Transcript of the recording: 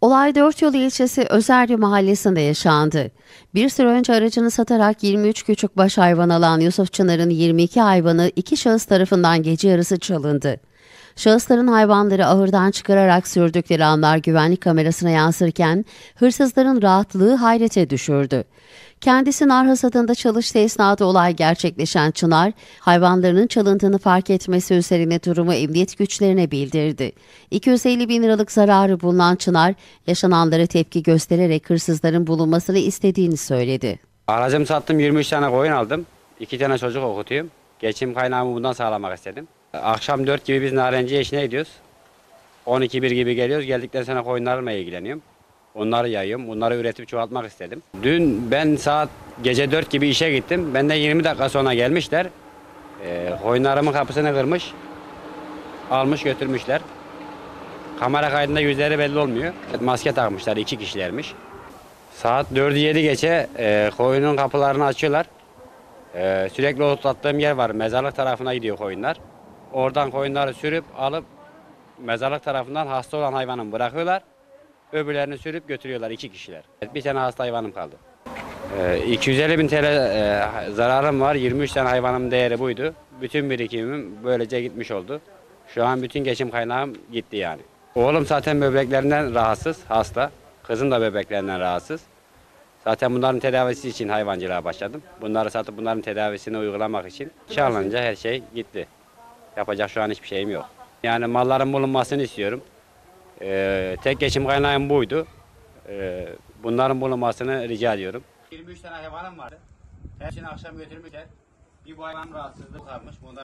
Olay Dörtyolu ilçesi Özerli mahallesinde yaşandı. Bir süre önce aracını satarak 23 küçükbaş hayvan alan Yusuf Çınar'ın 22 hayvanı iki şahıs tarafından gece yarısı çalındı. Şahısların hayvanları ahırdan çıkararak sürdükleri anlar güvenlik kamerasına yansırken hırsızların rahatlığı hayrete düşürdü. Kendisi nar hasadında çalıştığı esnada olay gerçekleşen Çınar, hayvanlarının çalındığını fark etmesi üzerine durumu emniyet güçlerine bildirdi. 250 bin liralık zararı bulunan Çınar, yaşananlara tepki göstererek hırsızların bulunmasını istediğini söyledi. Aracımı sattım, 23 tane koyun aldım. 2 tane çocuk okutuyorum. Geçim kaynağımı bundan sağlamak istedim. Akşam 4 gibi biz Narenciye işine gidiyoruz. 12-1 gibi geliyoruz. Geldikten sonra koyunlarımla ilgileniyorum. Onları yayıyorum. Bunları üretip çoğaltmak istedim. Dün ben gece 4 gibi işe gittim. Benden 20 dakika sonra gelmişler. Koyunlarımın kapısını kırmış. Almış götürmüşler. Kamera kaydında yüzleri belli olmuyor. Maske takmışlar, 2 kişilermiş. Saat 4'ü 7 geçe koyunun kapılarını açıyorlar. Sürekli otlattığım yer var. Mezarlık tarafına gidiyor koyunlar. Oradan koyunları sürüp alıp mezarlık tarafından hasta olan hayvanı bırakıyorlar. Öbürlerini sürüp götürüyorlar 2 kişiler. Bir tane hasta hayvanım kaldı. 250 bin TL zararım var. 23 tane hayvanımın değeri buydu. Bütün birikimim böylece gitmiş oldu. Şu an bütün geçim kaynağım gitti yani. Oğlum zaten böbreklerinden rahatsız, hasta. Kızım da böbreklerinden rahatsız. Zaten bunların tedavisi için hayvancılığa başladım. Bunları satıp bunların tedavisini uygulamak için çalınca her şey gitti. Yapacak şu an hiçbir şeyim yok. Yani malların bulunmasını istiyorum. Tek geçim kaynağım buydu. Bunların bulunmasını rica ediyorum. 23 tane hayvanım vardı. Hepsini akşam götürmüşler. Bir bu hayvan rahatsızlığı kalmış.